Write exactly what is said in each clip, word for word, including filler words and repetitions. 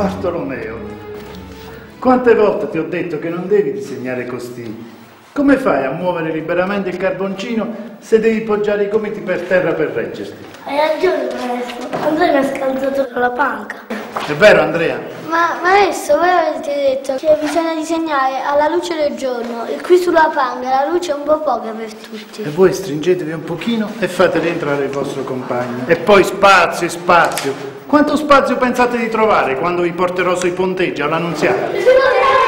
Bartolomeo, quante volte ti ho detto che non devi disegnare costini? Come fai a muovere liberamente il carboncino se devi poggiare i gomiti per terra per reggerti? Hai ragione, maestro. Andrea mi ha scalzato la panca. È vero, Andrea? Ma maestro, voi avete detto che bisogna disegnare alla luce del giorno e qui sulla panca la luce è un po' poca per tutti. E voi stringetevi un pochino e fate rientrare il vostro compagno. E poi spazio e spazio. Quanto spazio pensate di trovare quando vi porterò sui ponteggi all'Annunziata?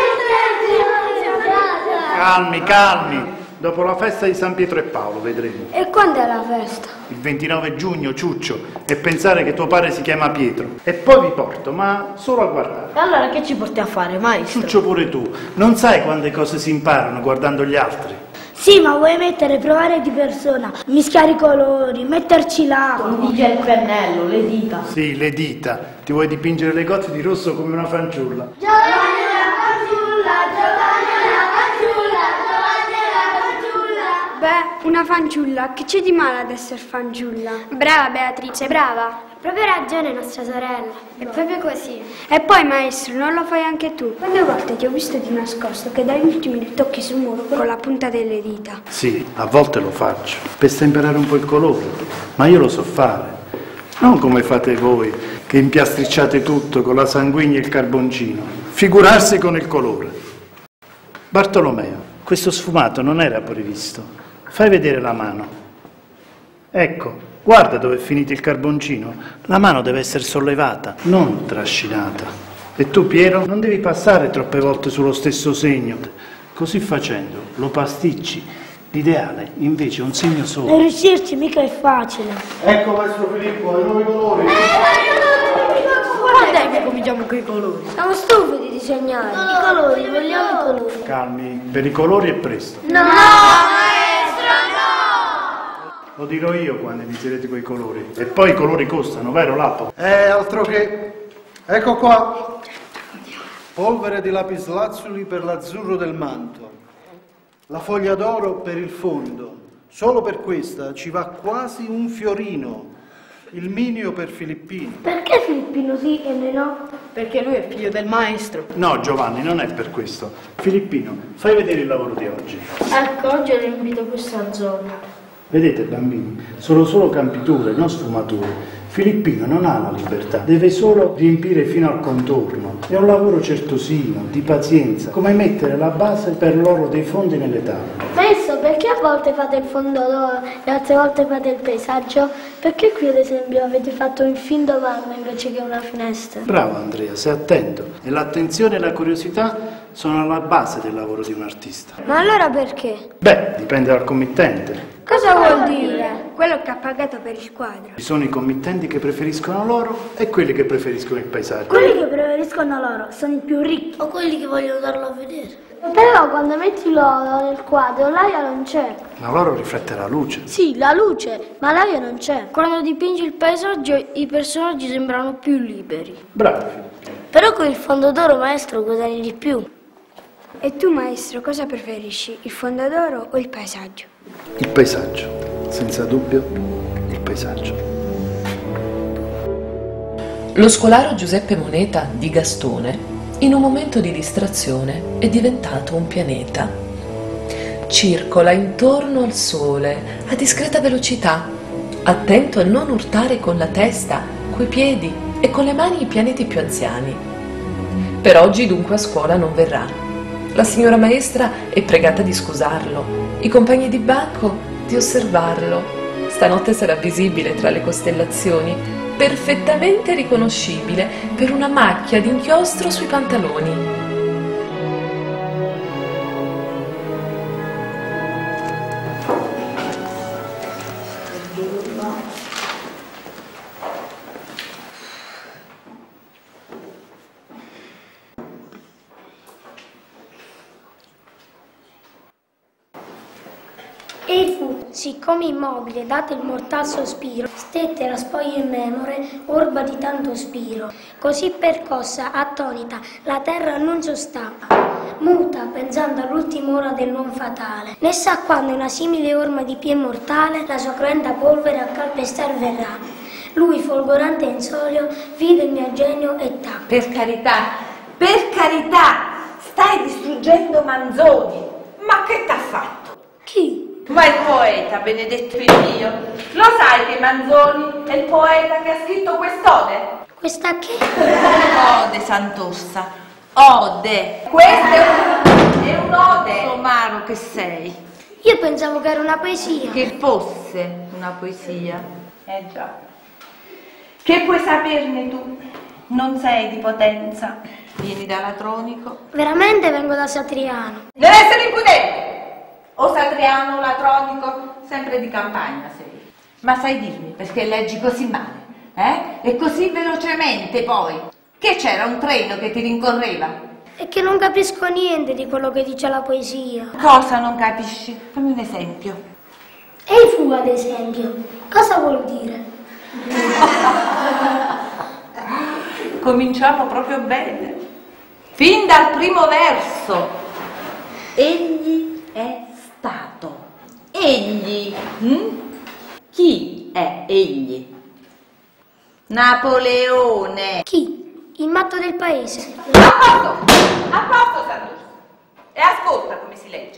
Calmi, calmi. Dopo la festa di San Pietro e Paolo vedremo. E quando è la festa? Il ventinove giugno, Ciuccio. E pensare che tuo padre si chiama Pietro. E poi vi porto, ma solo a guardare. E allora che ci porti a fare, maestro? Ciuccio, pure tu. Non sai quante cose si imparano guardando gli altri. Sì, ma vuoi mettere, provare di persona, mischiare i colori, metterci l'acqua. Dice il pennello, le dita. Sì, le dita. Ti vuoi dipingere le gocce di rosso come una fanciulla? Giovanni la fanciulla, Giovanni la fanciulla, Giovanni la fanciulla. Beh, una fanciulla, che c'è di male ad essere fanciulla? Brava Beatrice, brava. Proprio ragione nostra sorella. È proprio così. E poi, maestro, non lo fai anche tu? Quante volte ti ho visto di nascosto che dagli ultimi li tocchi sul muro con la punta delle dita? Sì, a volte lo faccio, per stemperare un po' il colore, ma io lo so fare. Non come fate voi, che impiastricciate tutto con la sanguigna e il carboncino. Figurarsi con il colore. Bartolomeo, questo sfumato non era previsto. Fai vedere la mano. Ecco. Guarda dove è finito il carboncino. La mano deve essere sollevata, non trascinata. E tu, Piero, non devi passare troppe volte sullo stesso segno. Così facendo lo pasticci. L'ideale, invece, è un segno solo. E riuscirci mica è facile. Ecco, maestro Filippo, i nuovi colori. Quando è che cominciamo con i colori? Siamo stufi di disegnare. I colori, vogliamo i colori. Calmi, per i colori è presto. No! Lo dirò io quando inizierete quei colori. E poi i colori costano, vero Lappo? Eh, altro che... Ecco qua. Polvere di lapislazzuli per l'azzurro del manto. La foglia d'oro per il fondo. Solo per questa ci va quasi un fiorino. Il minio per Filippino. Perché Filippino sì e noi no? Perché lui è figlio del maestro. No, Giovanni, non è per questo. Filippino, fai vedere il lavoro di oggi. Ecco, oggi ho riempito questa zona. Vedete, bambini, sono solo campiture, non sfumature. Filippino non ha la libertà, deve solo riempire fino al contorno. È un lavoro certosino, di pazienza, come mettere la base per l'oro dei fondi nelle tavole. Maestro, perché a volte fate il fondo d'oro e altre volte fate il paesaggio? Perché qui ad esempio avete fatto un finto vanno invece che una finestra? Bravo Andrea, sei attento. E l'attenzione e la curiosità sono alla base del lavoro di un artista. Ma allora perché? Beh, dipende dal committente. Cosa vuol dire? Quello che ha pagato per il quadro. Ci sono i committenti che preferiscono l'oro e quelli che preferiscono il paesaggio. Quelli che preferiscono l'oro sono i più ricchi. O quelli che vogliono darlo a vedere. Però quando metti l'oro nel quadro l'aria non c'è. Ma l'oro riflette la luce. Sì, la luce, ma l'aria non c'è. Quando dipingi il paesaggio i personaggi sembrano più liberi. Bravo Filippino. Però con il fondo d'oro, maestro, guadagni di più. E tu, maestro, cosa preferisci? Il fondo d'oro o il paesaggio? Il paesaggio, senza dubbio, il paesaggio. Lo scolaro Giuseppe Moneta di Gastone, in un momento di distrazione, è diventato un pianeta. Circola intorno al Sole a discreta velocità, attento a non urtare con la testa, coi piedi e con le mani i pianeti più anziani. Per oggi dunque a scuola non verrà. La signora maestra è pregata di scusarlo, i compagni di banco di osservarlo. Stanotte sarà visibile tra le costellazioni, perfettamente riconoscibile per una macchia di inchiostro sui pantaloni. E fu, siccome immobile, dato il mortal sospiro, stette la spoglia in memore, orba di tanto spiro. Così percossa, attonita, la terra non sostava, muta, pensando all'ultima ora dell'uomo fatale. Ne sa quando una simile orma di pie mortale la sua cruenta polvere a calpestar verrà. Lui, folgorante e insolio, vide il mio genio e tacque. Per carità, per carità, stai distruggendo Manzoni. Ma che t'ha fatto? Chi? Ma il poeta, benedetto il Dio. Lo sai che Manzoni è il poeta che ha scritto quest'ode? Questa che? Ode, Sant'Orsa. Ode. Questo è un, è un ode. Somaro che sei. Io pensavo che era una poesia. Che fosse una poesia. Eh già. Che puoi saperne tu? Non sei di Potenza. Vieni da Latronico. Veramente vengo da Satriano. Deve essere impudente. O Satriano o Latronico, sempre di campagna sei. Ma sai dirmi perché leggi così male? Eh? E così velocemente poi. Che c'era un treno che ti rincorreva? È che non capisco niente di quello che dice la poesia. Cosa non capisci? Fammi un esempio. Ehi fu, ad esempio, cosa vuol dire? Cominciamo proprio bene. Fin dal primo verso. Egli è stato. Egli. Hm? Chi è egli? Napoleone. Chi? Il matto del paese. A posto, a posto, Sant'Orsa. E ascolta come si legge.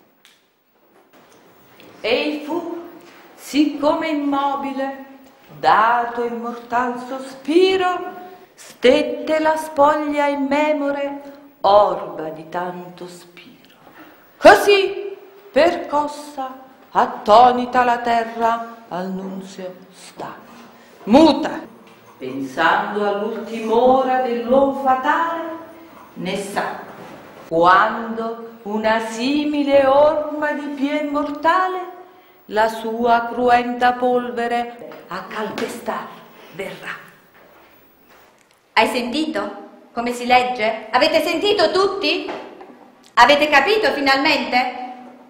Ei fu, siccome immobile, dato il mortal sospiro, stette la spoglia immemore, orba di tanto spiro. Così, percossa, attonita la terra, al nunzio sta, muta, pensando all'ultim'ora dell'uom fatale, ne sa quando una simile orma di pien mortale la sua cruenta polvere a calpestar verrà. Hai sentito come si legge? Avete sentito tutti? Avete capito finalmente?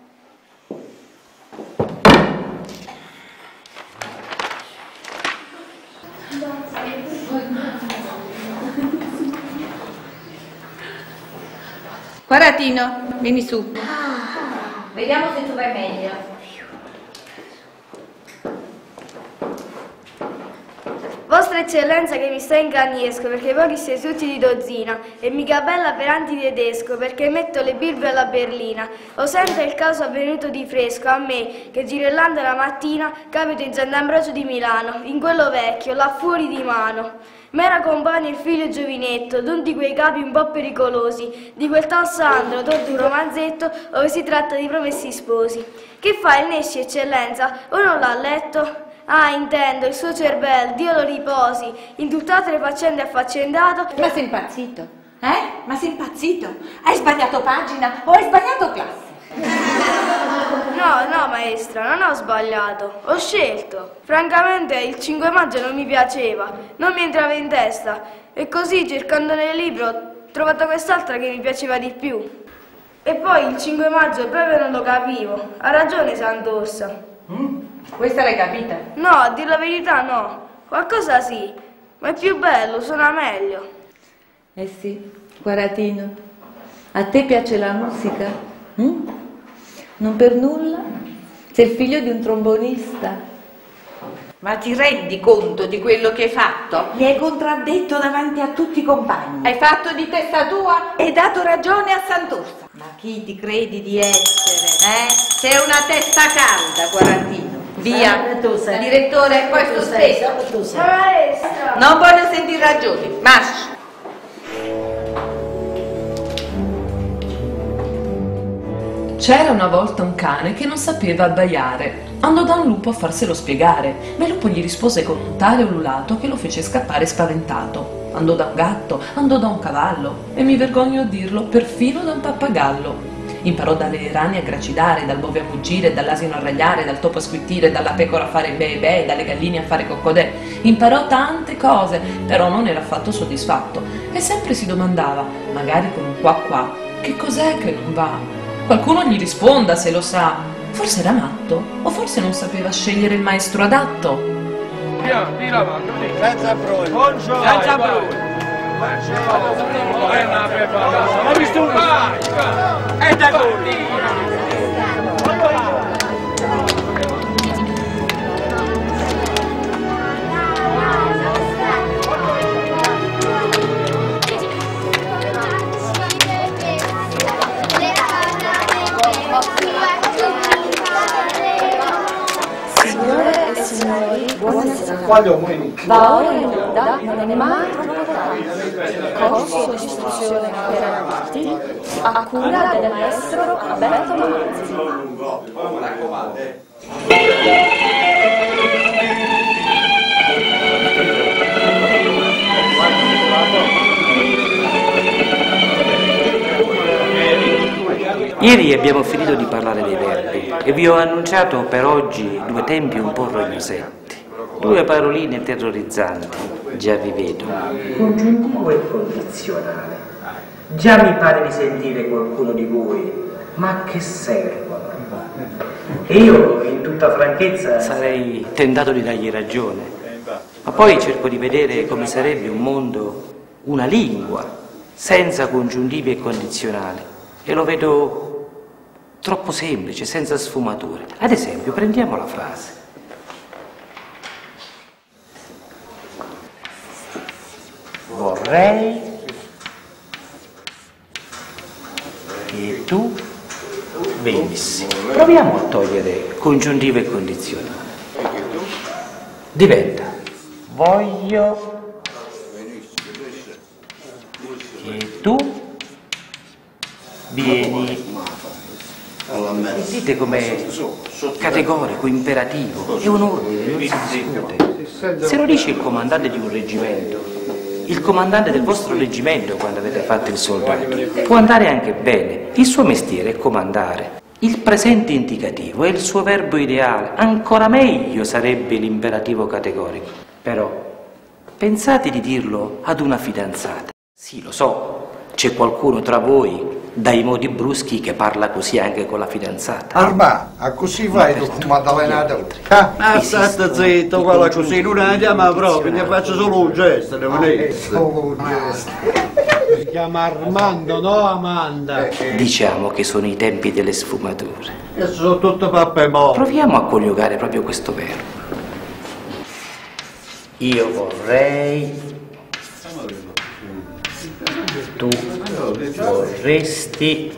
Quaratino, vieni su. Vediamo se tu vai meglio. Vostra eccellenza che mi sta inganniesco perché voi siete tutti di dozzina e mica bella per antitedesco perché metto le birbe alla berlina. O sento il caso avvenuto di fresco a me che girellando la mattina capito in Sant'Ambrogio di Milano, in quello vecchio, là fuori di mano. M'era compagno il figlio giovinetto, d'un di quei capi un po' pericolosi, di quel tal Sandro, tot di un romanzetto dove si tratta di promessi sposi. Che fa il Nesci, eccellenza? O non l'ha letto? Ah, intendo, il suo cervello, Dio lo riposi, in tutt'altre le faccende affaccendato. Ma sei impazzito? Eh? Ma sei impazzito? Hai sbagliato pagina o hai sbagliato classe? No, no, maestra, non ho sbagliato, ho scelto. Francamente il cinque maggio non mi piaceva, non mi entrava in testa e così cercando nel libro ho trovato quest'altra che mi piaceva di più. E poi il cinque maggio proprio non lo capivo, ha ragione Sant'Orsa. Mm? Questa l'hai capita? No, a dir la verità no, qualcosa sì, ma è più bello, suona meglio. Eh sì, Quaratino, a te piace la musica? Mm? Non per nulla? Sei il figlio di un trombonista. Ma ti rendi conto di quello che hai fatto? Mi hai contraddetto davanti a tutti i compagni. Hai fatto di testa tua e dato ragione a Sant'Orsa. Ma chi ti credi di essere? Eh? Sei una testa calda, Quaratino. Via. Direttore, poi sospeso. Maestra! Non voglio sentire ragioni. Marcia. C'era una volta un cane che non sapeva abbaiare. Andò da un lupo a farselo spiegare, ma il lupo gli rispose con un tale ululato che lo fece scappare spaventato. Andò da un gatto, andò da un cavallo, e mi vergogno a dirlo, perfino da un pappagallo. Imparò dalle rane a gracidare, dal bove a muggire, dall'asino a ragliare, dal topo a squittire, dalla pecora a fare be be, dalle galline a fare coccodè. Imparò tante cose, però non era affatto soddisfatto, e sempre si domandava, magari con un qua qua, che cos'è che non va? Qualcuno gli risponda se lo sa. Forse era matto, o forse non sapeva scegliere il maestro adatto. Via, di la mano, Senza brogli. buongiorno, senza brogli. Ho visto un vai, e da Squagliamo in Va ora in onda, non è mai troppo tardi. Corso di istruzione per adulti a cura del maestro Alberto Manzi. Ieri abbiamo finito di parlare dei verbi e vi ho annunciato per oggi due tempi un po' rognosetti, due paroline terrorizzanti, già vi vedo. Congiuntivo e condizionale. Già mi pare di sentire qualcuno di voi, ma a che servono? E io, in tutta franchezza... Sarei tentato di dargli ragione, ma poi cerco di vedere come sarebbe un mondo, una lingua, senza congiuntivi e condizionali, e lo vedo troppo semplice, senza sfumature. Ad esempio, prendiamo la frase. Vorrei che tu venissi. Proviamo a togliere congiuntivo e condizionale. Diventa voglio che tu vieni. Vedete com'è categorico, imperativo, è un ordine, non si discute. Se lo dice il comandante di un reggimento, il comandante del vostro reggimento quando avete fatto il soldato, può andare anche bene, il suo mestiere è comandare. Il presente indicativo è il suo verbo ideale, ancora meglio sarebbe l'imperativo categorico. Però pensate di dirlo ad una fidanzata. Sì, lo so, c'è qualcuno tra voi dai modi bruschi che parla così anche con la fidanzata. Arma, a così vai tu con Maddalena d'altri. Ah, state zitto, quella così, non andiamo proprio, ti faccio solo un gesto, devo dire. Solo un gesto. Si chiama Armando, no Amanda? Diciamo che sono i tempi delle sfumature. E sono tutte pappe morte. Proviamo a coniugare proprio questo verbo. Io vorrei... Tu vorresti,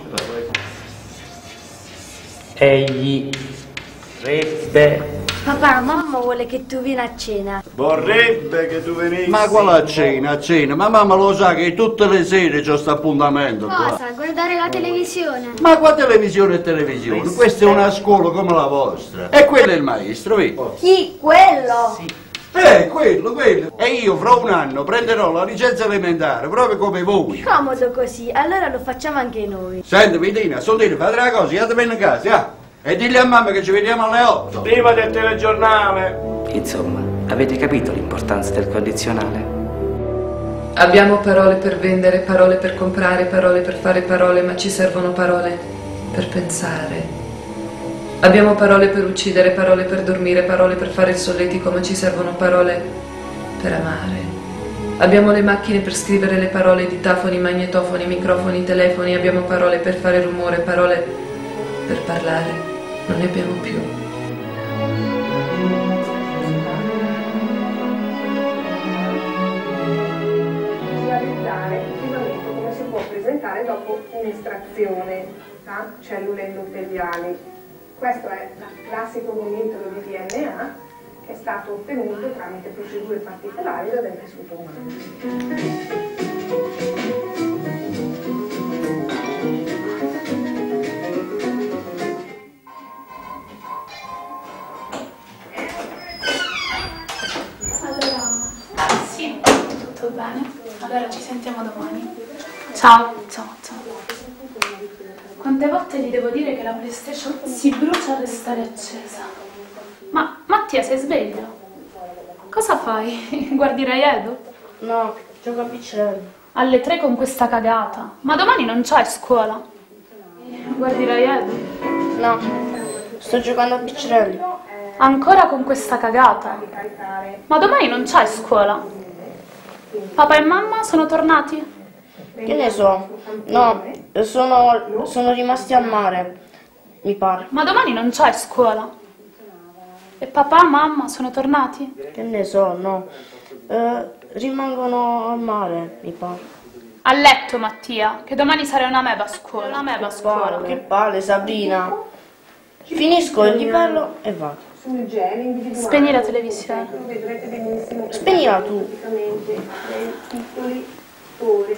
egli vorrebbe. Papà, mamma vuole che tu vieni a cena. Vorrebbe che tu venissi. Ma quale a cena, a cena? Ma mamma lo sa che tutte le sere c'è questo appuntamento. Cosa? Qua. Guardare la televisione. Ma qua televisione e televisione? Questa è una scuola come la vostra. E quello è il maestro, vedi? Chi? Quello? Sì. Eh, quello, quello. E io fra un anno prenderò la licenza elementare, proprio come voi. Comodo così, allora lo facciamo anche noi. Senti, Vidina, sondino, fate una cosa, andate a casa, eh? E digli a mamma che ci vediamo alle otto. Prima del telegiornale. Insomma, avete capito l'importanza del condizionale? Abbiamo parole per vendere, parole per comprare, parole per fare parole, ma ci servono parole per pensare. Abbiamo parole per uccidere, parole per dormire, parole per fare il solletico, ma ci servono parole per amare. Abbiamo le macchine per scrivere le parole, ditafoni, magnetofoni, microfoni, telefoni, abbiamo parole per fare rumore, parole per parlare. Non ne abbiamo più. Visualizzare il filamento come si può presentare dopo un'estrazione da cellule endoteliali. Questo è il classico gomitolo di D N A che è stato ottenuto tramite procedure particolari da del tessuto umano. Allora, sì, tutto bene. Allora ci sentiamo domani. Ciao, ciao, ciao. Quante volte gli devo dire che la PlayStation si brucia a restare accesa? Ma Mattia, sei sveglio? Cosa fai? Guardi Rai Edo? No, gioco a piccerelli. Alle tre con questa cagata. Ma domani non c'hai scuola? Guardi Rai Edo? No, sto giocando a piccerelli. Ancora con questa cagata? Ma domani non c'hai scuola? Papà e mamma sono tornati? Che ne so? No, sono, sono rimasti al mare, mi pare. Ma domani non c'hai scuola? E papà e mamma sono tornati? Che ne so, no. Eh, rimangono al mare, mi pare. A letto, Mattia, che domani sarai una meba a scuola. Una meba a scuola. Che palle, Sabrina. Finisco il livello e vado. sul gene individuale. Spegni la televisione. Vedrete benissimo. Spegnila tu. Praticamente dei piccoli tori.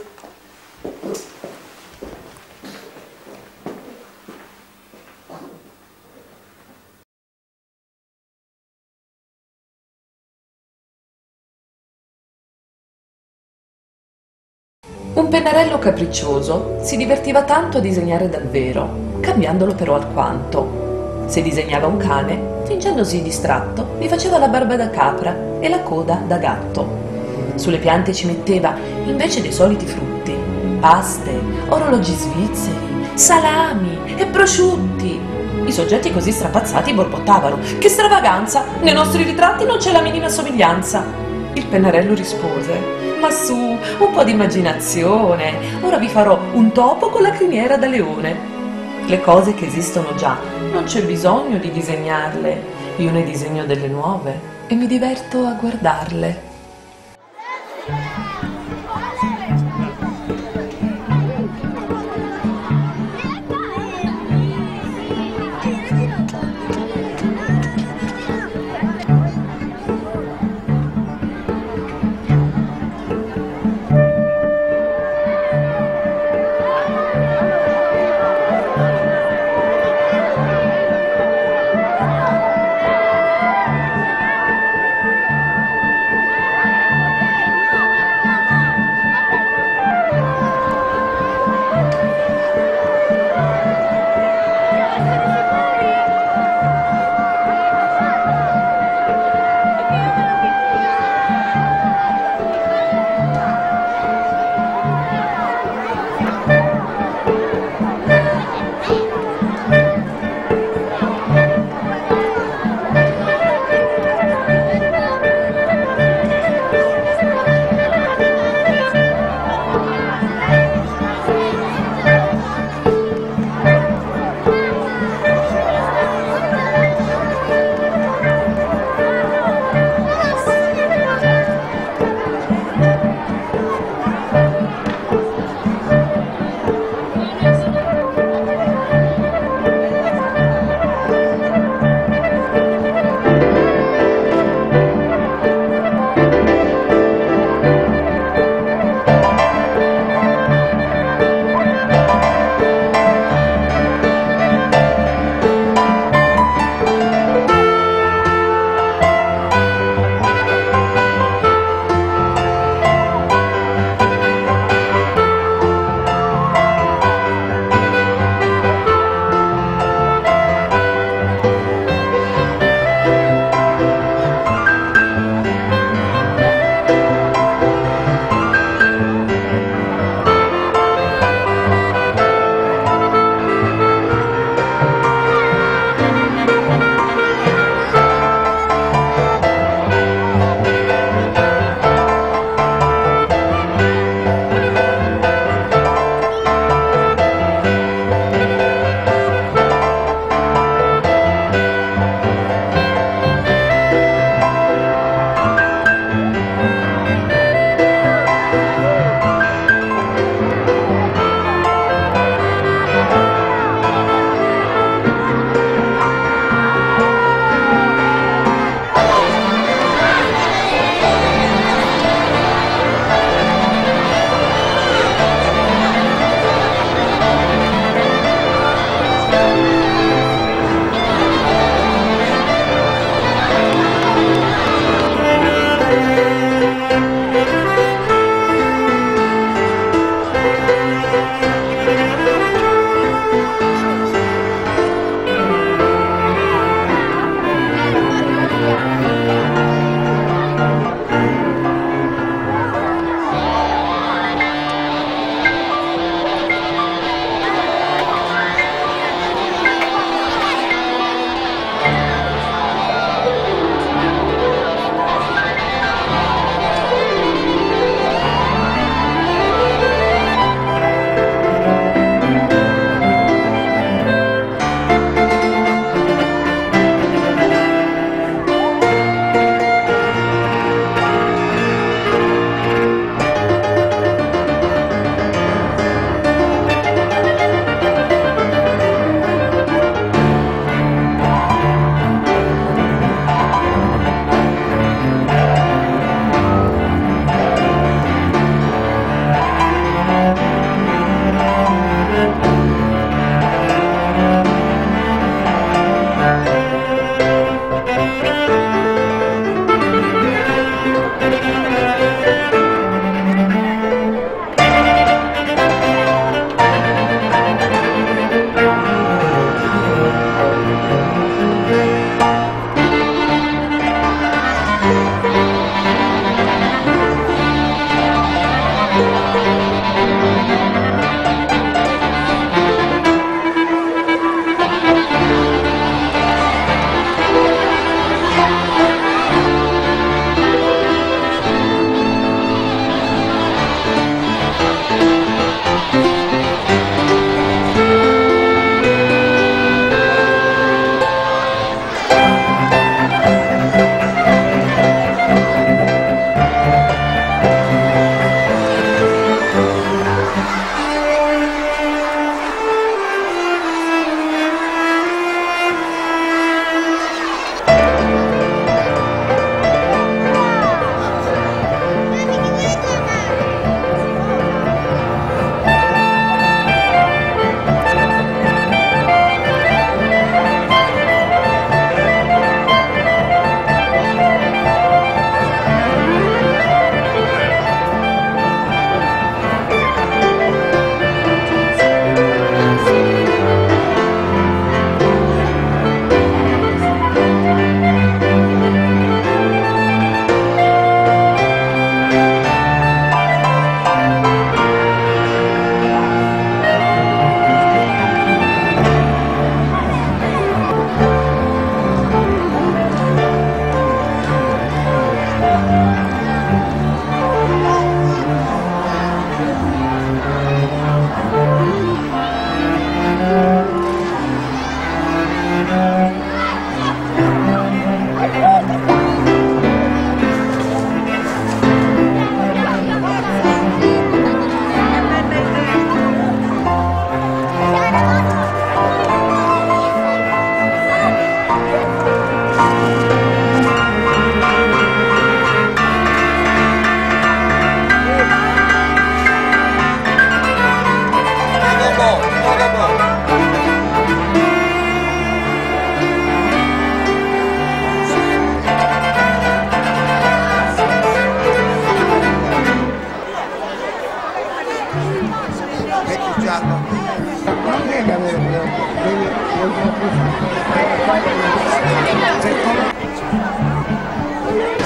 Un pennarello capriccioso si divertiva tanto a disegnare dal vero, cambiandolo però alquanto. Se disegnava un cane, fingendosi distratto, vi faceva la barba da capra e la coda da gatto. Sulle piante ci metteva, invece dei soliti frutti, paste, orologi svizzeri, salami e prosciutti. I soggetti così strapazzati borbottavano: che stravaganza! Nei nostri ritratti non c'è la minima somiglianza. Il pennarello rispose: ma su, un po' di immaginazione, ora vi farò un topo con la criniera da leone. Le cose che esistono già, non c'è bisogno di disegnarle, io ne disegno delle nuove e mi diverto a guardarle.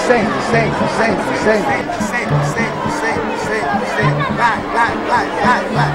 senti, senti, senti, senti, senti, senti, senti, senti, senti, vai, vai, vai, vai, vai.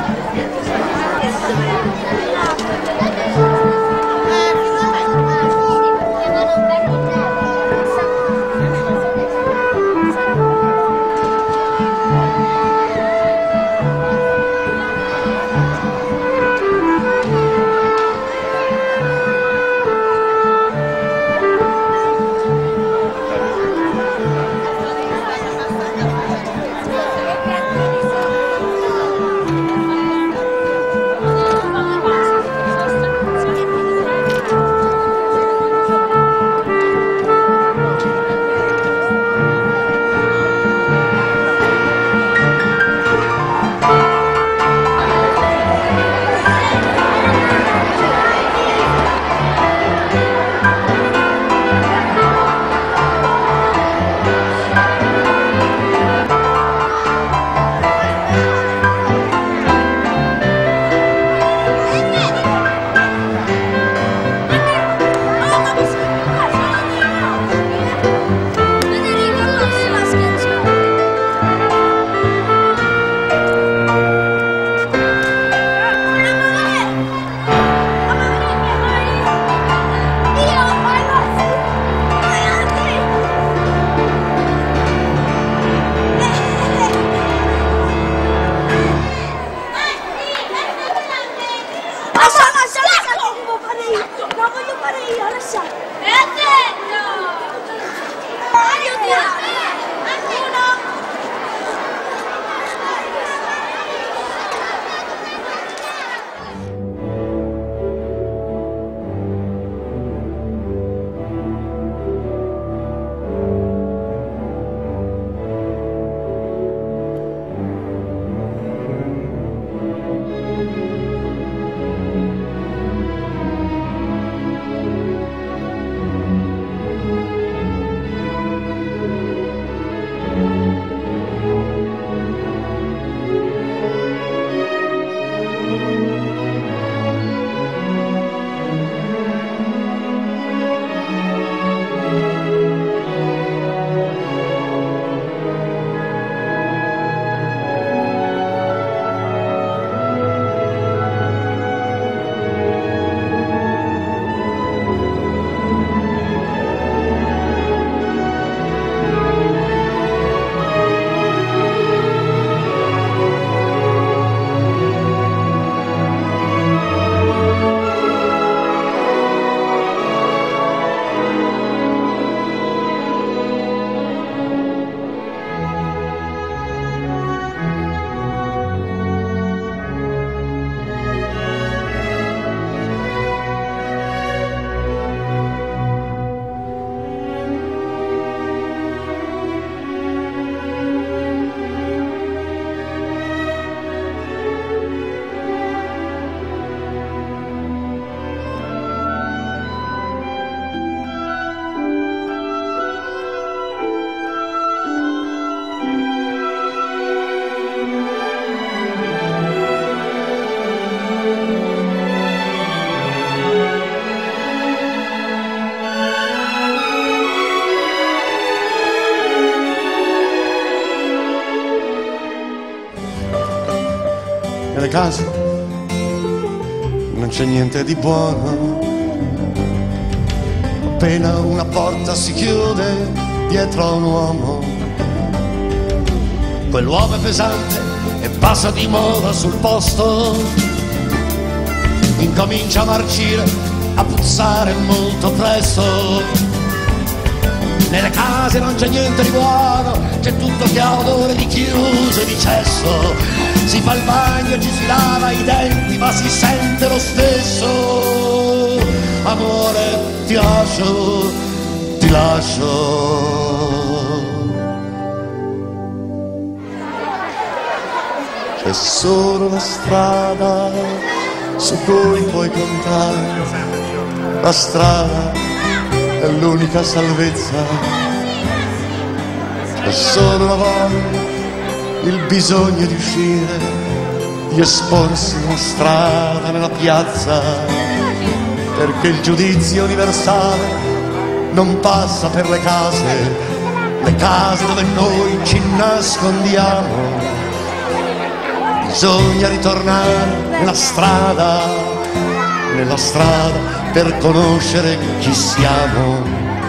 Nelle case non c'è niente di buono, appena una porta si chiude dietro a un uomo, quell'uomo è pesante e passa di moda sul posto, incomincia a marcire, a puzzare molto presto. Nelle case non c'è niente di buono, c'è tutto che ha odore di chiuso e di cesso. Si fa il bagno e ci si lava i denti, ma si sente lo stesso. Amore, ti lascio, ti lascio. C'è solo la strada su cui puoi contare, la strada è l'unica salvezza, c'è solo la voglia, il bisogno di uscire, di esporsi nella strada, nella piazza, perché il giudizio universale non passa per le case, le case dove noi ci nascondiamo. Bisogna ritornare nella strada, nella strada per conoscere chi siamo.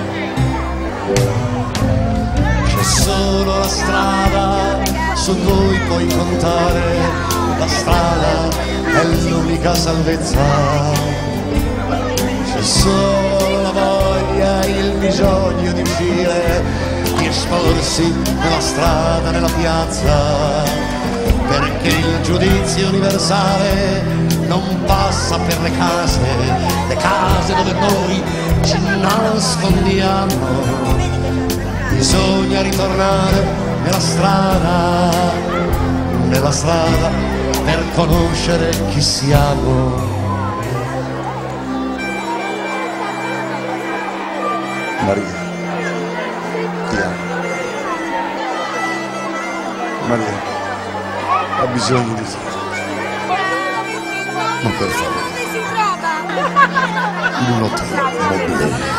C'è solo la strada su cui puoi contare, la strada è l'unica salvezza. C'è solo la voglia, il bisogno di uscire, di esporsi nella strada, nella piazza, perché il giudizio universale non passa per le case, le case dove noi ci nascondiamo. Bisogna ritornare nella strada, nella strada per conoscere chi siamo. Maria, ti amo. Maria, ha bisogno di te. Ma per favore, in un hotel mobile.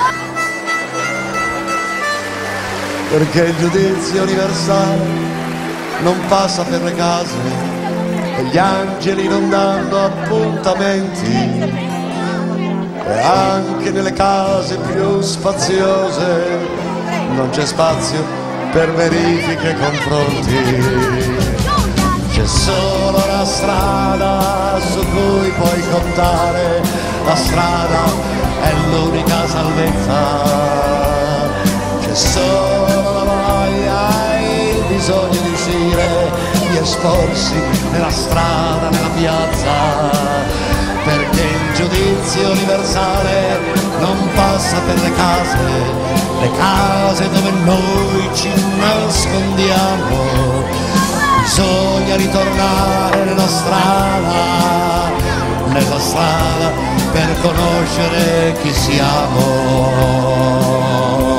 Perché il giudizio universale non passa per le case e gli angeli non danno appuntamenti. E anche nelle case più spaziose non c'è spazio per verifiche e confronti. C'è solo la strada su cui puoi contare, la strada è l'unica salvezza. C'è solo la voglia e il bisogno di uscire, di esporsi nella strada, nella piazza, perché il giudizio universale non passa per le case, le case dove noi ci nascondiamo. Bisogna ritornare nella strada, nella strada per conoscere chi siamo.